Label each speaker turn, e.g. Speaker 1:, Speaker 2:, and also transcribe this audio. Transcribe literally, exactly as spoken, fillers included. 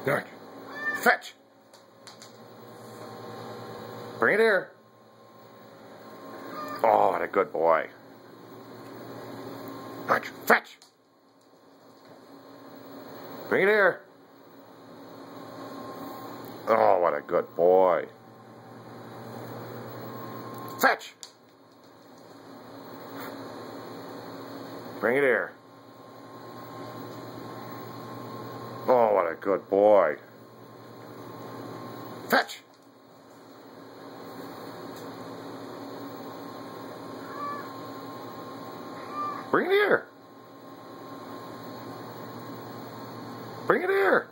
Speaker 1: Good. Fetch. Bring it here. Oh, what a good boy. Fetch. Fetch. Bring it here. Oh, what a good boy. Fetch. Bring it here. Oh, what a good boy. Fetch. Bring it here. Bring it here.